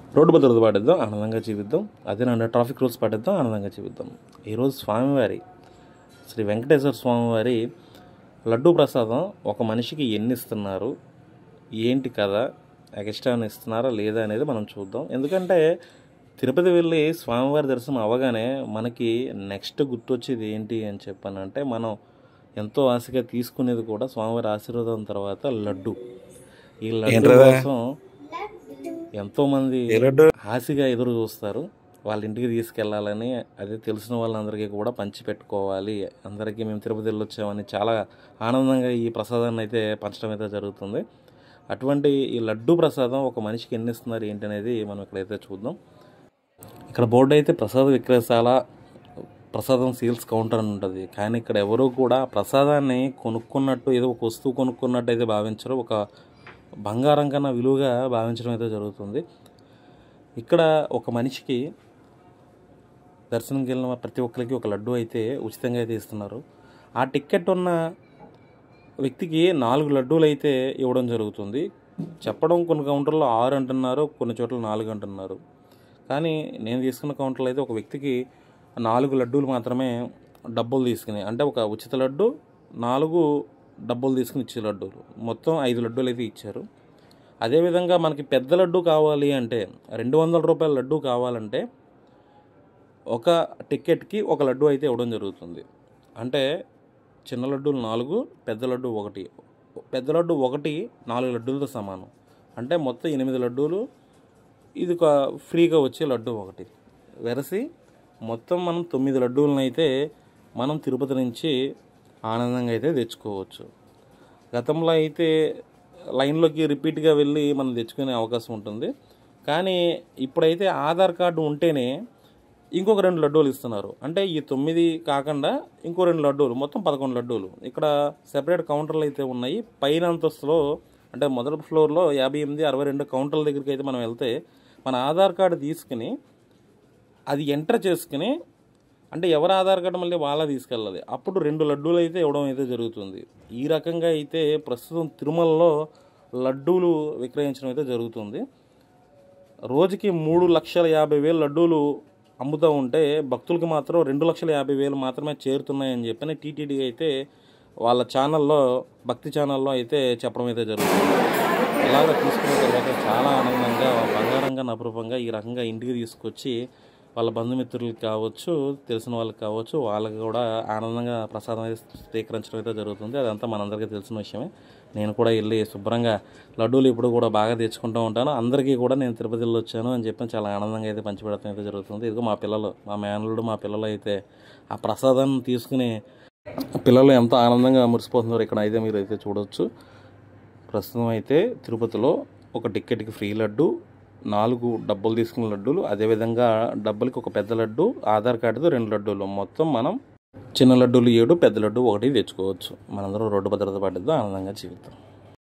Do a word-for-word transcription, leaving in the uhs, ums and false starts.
Road భద్రత పాటిద్దాం, ఆనందంగా జీవిద్దాం. అదేనండి, ట్రాఫిక్ రూల్స్ పాటిద్దాం, ఆనందంగా జీవిద్దాం. ఈరోజు స్వామివారి శ్రీ వెంకటేశ్వర స్వామివారి లడ్డూ ప్రసాదం ఒక మనిషికి ఎన్ని ఇస్తున్నారు, ఏంటి కదా, ఎక్స్ట్రా ఇస్తున్నారా లేదా అనేది మనం చూద్దాం. ఎందుకంటే తిరుపతి వెళ్ళి స్వామివారి దర్శనం అవ్వగానే మనకి నెక్స్ట్ గుర్తొచ్చేది ఏంటి అని చెప్పానంటే, మనం ఎంతో ఆశగా తీసుకునేది కూడా స్వామివారి ఆశీర్వాదం తర్వాత లడ్డు. ఈ లడ్డు కోసం ఎంతోమంది ఆశగా ఎదురు చూస్తారు. వాళ్ళ ఇంటికి తీసుకెళ్ళాలని, అదే తెలిసిన వాళ్ళందరికీ కూడా పంచి పెట్టుకోవాలి. అందరికీ మేము తిరుపతి వెళ్ళొచ్చామని చాలా ఆనందంగా ఈ ప్రసాదాన్ని అయితే పంచడం అయితే జరుగుతుంది. అటువంటి ఈ లడ్డు ప్రసాదం ఒక మనిషికి ఎన్ని ఇస్తున్నారు ఏంటి అనేది మనం ఇక్కడైతే చూద్దాం. ఇక్కడ బోర్డు అయితే ప్రసాద విక్రయశాల, ప్రసాదం సేల్స్ కౌంటర్ అని ఉంటుంది. కానీ ఇక్కడ ఎవరు కూడా ప్రసాదాన్ని కొనుక్కున్నట్టు, ఏదో ఒక వస్తువు కొనుక్కున్నట్టు అయితే భావించరు. ఒక బంగారం కన్నా విలువగా భావించడం అయితే జరుగుతుంది. ఇక్కడ ఒక మనిషికి దర్శనంకి వెళ్ళిన ప్రతి ఒక్కరికి ఒక లడ్డు అయితే ఉచితంగా అయితే ఇస్తున్నారు. ఆ టికెట్ ఉన్న వ్యక్తికి నాలుగు లడ్డూలు అయితే ఇవ్వడం జరుగుతుంది. చెప్పడం కొన్ని కౌంటర్లో ఆరు అంటున్నారు, కొన్ని చోట్ల నాలుగు అంటున్నారు. కానీ నేను తీసుకున్న కౌంటర్లో అయితే ఒక వ్యక్తికి నాలుగు లడ్డూలు మాత్రమే డబ్బులు తీసుకుని, అంటే ఒక ఉచిత లడ్డు, నాలుగు డబ్బులు తీసుకుని ఇచ్చే లడ్డూలు, మొత్తం ఐదు లడ్డూలు అయితే ఇచ్చారు. అదేవిధంగా మనకి పెద్ద లడ్డు కావాలి అంటే, రెండు వందల రూపాయల లడ్డు కావాలంటే ఒక టికెట్కి ఒక లడ్డు అయితే ఇవ్వడం జరుగుతుంది. అంటే చిన్న లడ్డూలు నాలుగు, పెద్ద లడ్డు ఒకటి. పెద్ద లడ్డు ఒకటి నాలుగు లడ్డూలతో సమానం. అంటే మొత్తం ఎనిమిది లడ్డూలు, ఇది ఒక ఫ్రీగా వచ్చే లడ్డు ఒకటి వెరసి మొత్తం మనం తొమ్మిది లడ్డూలను అయితే మనం తిరుపతి నుంచి ఆనందంగా అయితే తెచ్చుకోవచ్చు. గతంలో అయితే లైన్లోకి రిపీట్గా వెళ్ళి మనం తెచ్చుకునే అవకాశం ఉంటుంది. కానీ ఇప్పుడైతే ఆధార్ కార్డు ఉంటేనే ఇంకొక రెండు లడ్డూలు ఇస్తున్నారు. అంటే ఈ తొమ్మిది కాకుండా ఇంకో రెండు లడ్డూలు, మొత్తం పదకొండు లడ్డూలు. ఇక్కడ సెపరేట్ కౌంటర్లు అయితే ఉన్నాయి. పైన అంతస్తులో, అంటే మొదటి ఫ్లోర్లో యాభై ఎనిమిది అరవై రెండు కౌంటర్ల దగ్గరికి అయితే మనం వెళ్తే మన ఆధార్ కార్డు తీసుకుని అది ఎంటర్ చేసుకుని, అంటే ఎవరి ఆధార్ కార్డు మళ్ళీ వాళ్ళ తీసుకెళ్ళాలి. అప్పుడు రెండు లడ్డూలు అయితే ఇవ్వడం అయితే జరుగుతుంది. ఈ రకంగా అయితే ప్రస్తుతం తిరుమలలో లడ్డూలు విక్రయించడం అయితే జరుగుతుంది. రోజుకి మూడు లక్షల యాభై వేలు లడ్డూలు అమ్ముతూ ఉంటే భక్తులకి మాత్రం రెండు లక్షల యాభై వేలు మాత్రమే చేరుతున్నాయని చెప్పని టీటీడీ అయితే వాళ్ళ ఛానల్లో, భక్తి ఛానల్లో అయితే చెప్పడం అయితే జరుగుతుంది. ఇలాగ తీసుకున్న తర్వాత చాలా ఆనందంగా, బంగారంగా, అపురూపంగా ఈ రకంగా ఇంటికి తీసుకొచ్చి వాళ్ళ బంధుమిత్రులకి కావచ్చు, తెలిసిన వాళ్ళకి కావచ్చు, వాళ్ళకి కూడా ఆనందంగా ప్రసాదం అయితే స్వీకరించడం అయితే జరుగుతుంది. అదంతా మనందరికీ తెలిసిన విషయమే. నేను కూడా వెళ్ళి శుభ్రంగా లడ్డూలు ఇప్పుడు కూడా బాగా తెచ్చుకుంటూ ఉంటాను. అందరికీ కూడా నేను తిరుపతిలో వచ్చాను అని చెప్పి చాలా ఆనందంగా అయితే పంచిపెడతాం అయితే జరుగుతుంది. ఇదిగో మా పిల్లలు, మా మేనల్లుడు, మా పిల్లలు అయితే ఆ ప్రసాదాన్ని తీసుకుని పిల్లలు ఎంతో ఆనందంగా మురిసిపోతున్నారు. ఇక్కడ అయితే మీరు అయితే చూడవచ్చు. ప్రస్తుతం అయితే తిరుపతిలో ఒక టికెట్కి ఫ్రీ లడ్డు, నాలుగు డబ్బులు తీసుకున్న లడ్డూలు, అదేవిధంగా డబ్బులకి ఒక పెద్ద లడ్డు, ఆధార్ కార్డుతో రెండు లడ్డూలు, మొత్తం మనం చిన్న లడ్డూలు ఏడు, పెద్ద లడ్డు ఒకటి తెచ్చుకోవచ్చు. మనందరం రోడ్డు భద్రత పాటిద్దాం, ఆనందంగా జీవితం.